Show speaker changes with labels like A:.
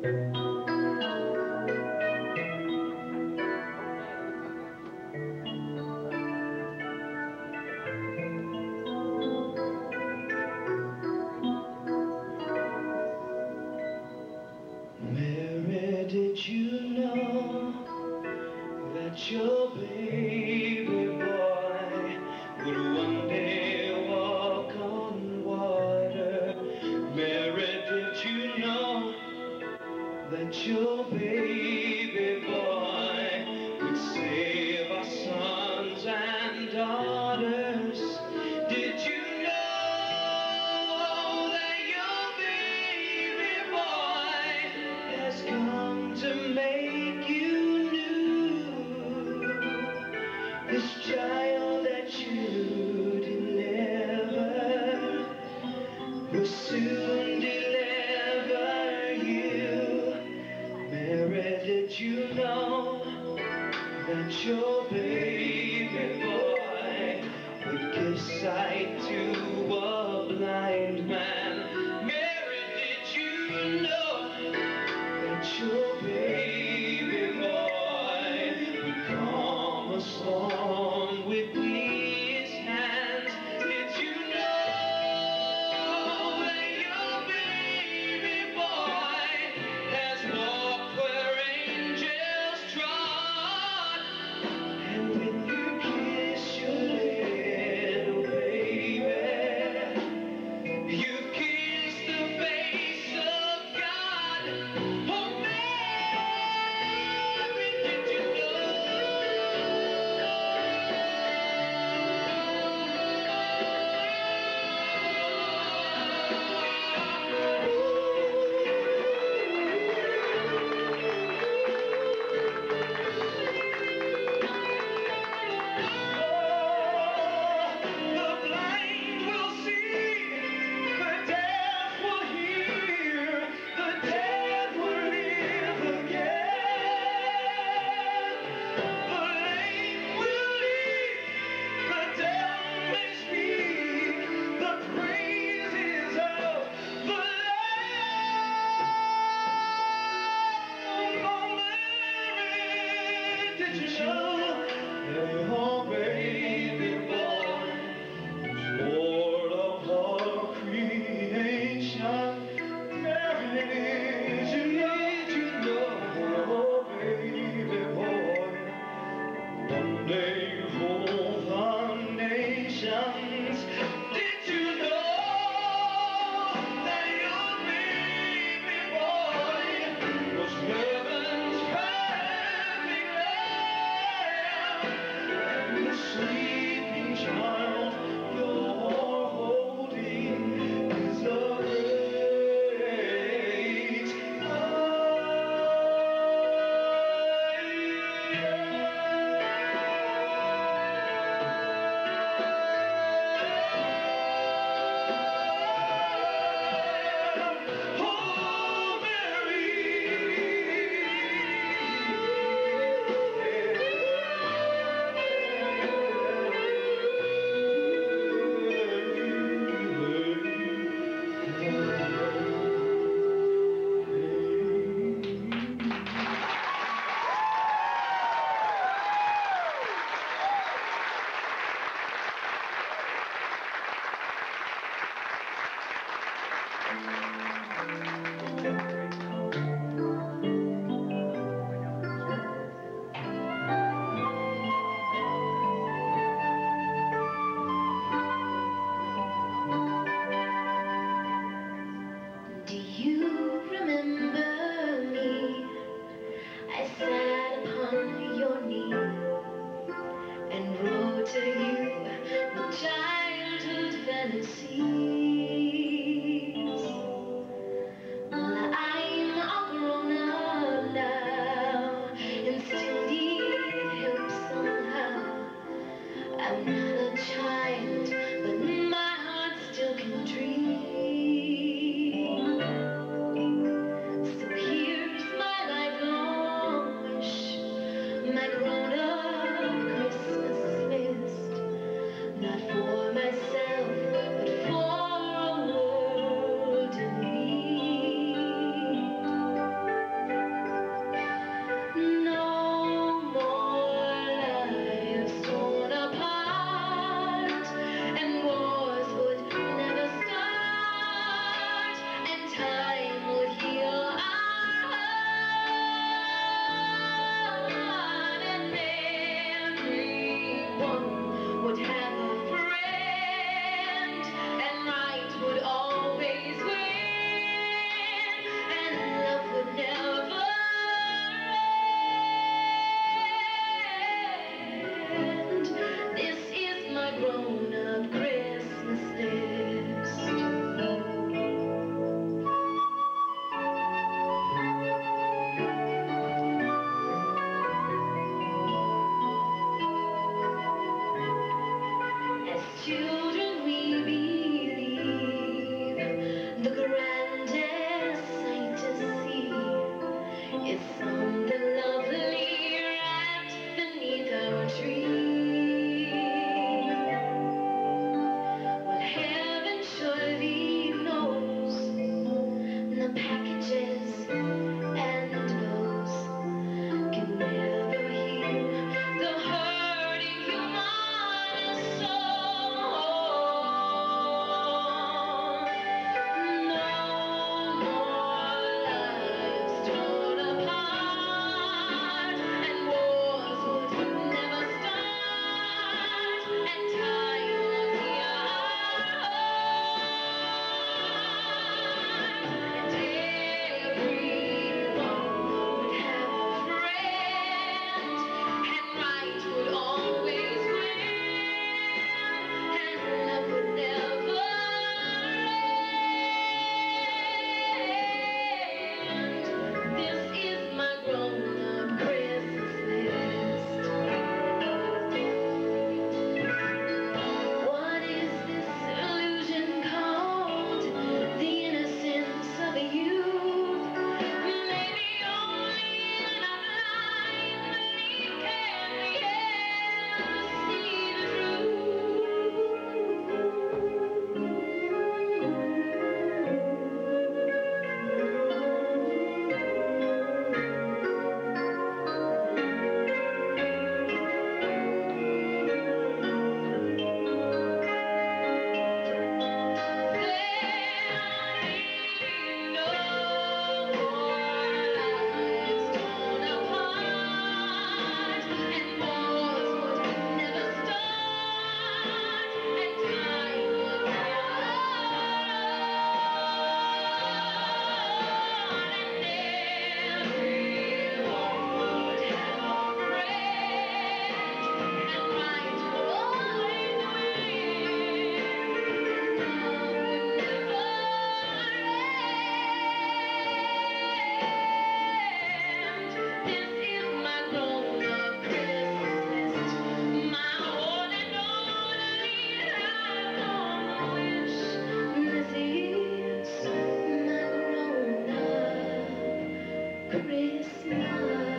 A: Mary, did you know that your baby boy would one day walk on water? Mary, did you know that your baby boy would save our sons and daughters? Did you know that your baby boy has come to make you new? This child that you deliver will soon deliver you. Mary, did you know that your baby boy would give sight to a blind man? Mary, did you know that your baby boy would calm a storm with his hands? Did you know that your baby boy has walked where angels trod? And when you kiss your little baby, you kiss the face of God. Oh, Mary, did you know Is something lovely wrapped beneath our tree. What heaven surely knows, the packages and bows can never heal the hurting human soul. No more lives torn apart, and wars would never start, and time will heal our heart, and everyone would have a friend, and right would always win, and love would never end. This is my grown-up Christmas list. What is this illusion called? The innocence of youth. Maybe only in a blind belief can we ever see the Christmas.